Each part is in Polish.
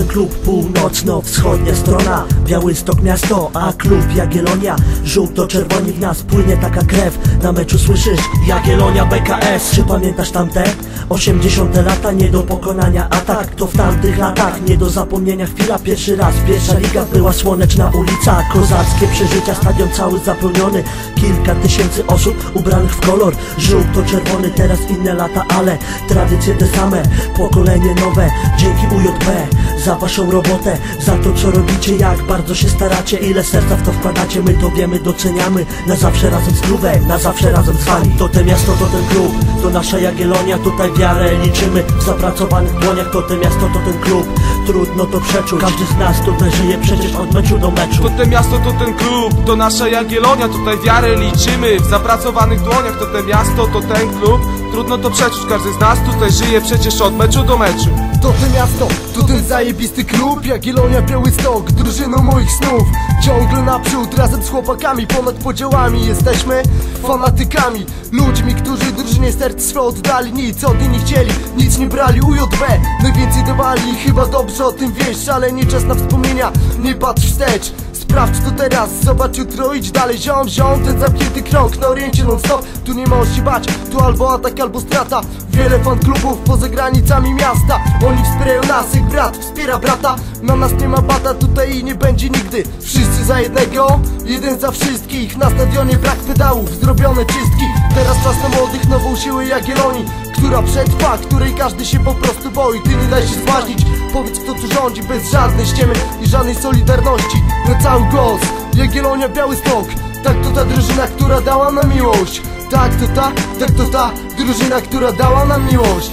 klub północno-wschodnia strona, Białystok miasto, a klub Jagiellonia. Żółto-czerwoni w nas płynie taka krew. Na meczu słyszysz Jagiellonia BKS. Czy pamiętasz tamte 80. lata? Nie do pokonania atak. To w tamtych latach nie do zapomnienia chwila. Pierwszy raz pierwsza liga była, słoneczna ulica, kozackie przeżycia, stadion cały zapełniony. Kilka tysięcy osób ubranych w kolor żółto-czerwony. Teraz inne lata, ale tradycje te same, pokolenie nowe. Dzięki UJB za waszą robotę, za to co robicie, jak bardzo się staracie, ile serca w to wkładacie. My to wiemy, doceniamy. Na zawsze razem z klubem, na zawsze razem z wami. To te miasto, to ten klub, to nasza Jagiellonia. Tutaj wiarę liczymy w zapracowanych dłoniach. To te miasto, to ten klub, trudno to przeczuć. Każdy z nas tutaj żyje przecież od meczu do meczu. To te miasto, to ten klub, to nasza Jagiellonia. Tutaj wiarę liczymy w zapracowanych dłoniach. To te miasto, to ten klub, trudno to przeczuć. Każdy z nas tutaj żyje przecież od meczu do meczu. To te miasto, to ten zajebisty klub, Jagiellonia, Białystok, drużyną moich snów. Ciągle naprzód, razem z chłopakami, ponad podziałami. Jesteśmy fanatykami, ludźmi, którzy drużynie serc swe oddali. Nic od niej nie chcieli, nic nie brali. UJB najwięcej dawali, chyba dobrze o tym wiesz. Ale nie czas na wspomnienia, nie patrz wstecz. Sprawdź to teraz, zobacz jutro, idź dalej. Ziom, ten zamknięty krąg na oriencie non stop. Tu nie ma o się bać, tu albo atak, albo strata. Wiele fan klubów poza granicami miasta. Oni wspierają nas, jak brat wspiera brata. Na nas nie ma bata, tutaj i nie będzie nigdy. Wszyscy za jednego, jeden za wszystkich. Na stadionie brak pedałów, zrobione czystki. Teraz czas na młodych, nową siłę Jagiellonii, która przetrwa, której każdy się po prostu boi. Ty nie daj się zmaźnić, powiedz kto tu rządzi, bez żadnej ściemy i żadnej solidarności. Na cały głos, Jagiellonia, Białystok. Tak to ta drużyna, która dała nam miłość. Tak to ta drużyna, która dała nam miłość.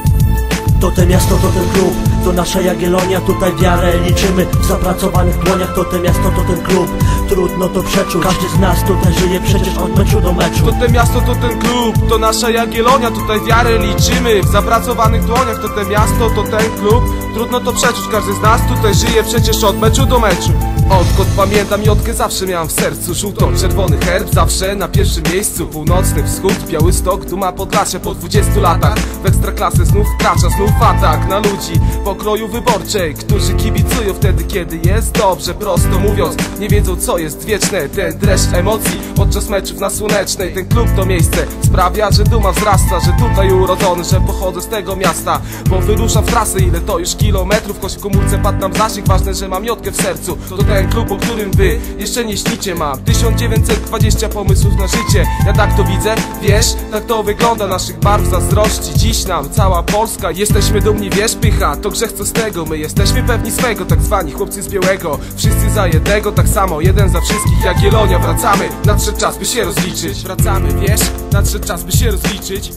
To te miasto, to ten klub, to nasza Jagiellonia. Tutaj wiarę liczymy w zapracowanych dłoniach. To te miasto, to ten klub, trudno to przeczuć. Każdy z nas tutaj żyje przecież od meczu do meczu. To te miasto, to ten klub, to nasza Jagiellonia. Tutaj wiarę liczymy w zapracowanych dłoniach. To te miasto, to ten klub, trudno to przeczuć. Każdy z nas tutaj żyje przecież od meczu do meczu. Odkąd pamiętam Jotkę, zawsze miałam w sercu żółto-czerwony herb, zawsze na pierwszym miejscu. Północny wschód, Białystok, duma Podlasia. Po 20 latach w ekstraklasę znów wkracza, znów atak na ludzi pokroju wyborczej, którzy kibicują wtedy, kiedy jest dobrze. Prosto mówiąc, nie wiedzą co jest wieczne. Ten dreszcz emocji podczas meczów na Słonecznej. Ten klub to miejsce sprawia, że duma wzrasta, że tutaj urodzony, że pochodzę z tego miasta. Bo wyruszam w trasę, ile to już kilometrów. Choć w komórce padł nam zasięg, ważne, że mam Jotkę w sercu. To ten klub, o którym wy jeszcze nie śnicie. Mam 1920 pomysłów na życie. Ja tak to widzę, wiesz, tak to wygląda. Naszych barw zazdrości dziś nam cała Polska. Jesteśmy dumni, wiesz, pycha, to grzech co z tego. My jesteśmy pewni swego, tak zwani chłopcy z białego. Wszyscy za jednego, tak samo, jeden za wszystkich. Jagiellonia, wracamy, nadszedł czas by się rozliczyć. Wracamy, wiesz, nadszedł czas by się rozliczyć.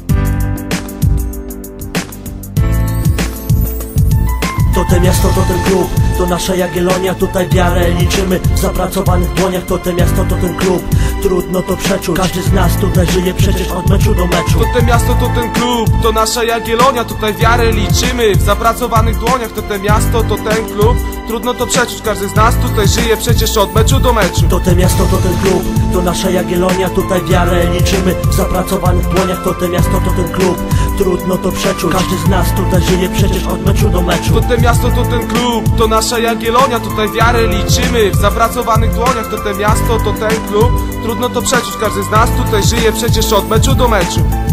To te miasto, to ten klub, to nasza Jagiellonia. Tutaj wiarę liczymy w zapracowanych dłoniach. To te miasto, to ten klub, trudno to przeczuć. Każdy z nas tutaj żyje przecież od meczu do meczu. To te miasto, to ten klub, to nasza Jagiellonia. Tutaj wiarę liczymy w zapracowanych dłoniach. To te miasto, to ten klub, trudno to przeczuć. Każdy z nas tutaj żyje przecież od meczu do meczu. To te miasto, to ten klub, to nasza Jagiellonia. Tutaj wiarę liczymy w zapracowanych dłoniach. To te miasto, to ten klub, trudno to przeczuć. Każdy z nas tutaj żyje przecież od meczu do meczu. To te miasto, to ten klub, to nasza Jagiellonia. Tutaj wiarę liczymy w zapracowanych dłoniach. To te miasto, to ten klub, trudno to przeczuć. Każdy z nas tutaj żyje przecież od meczu do meczu.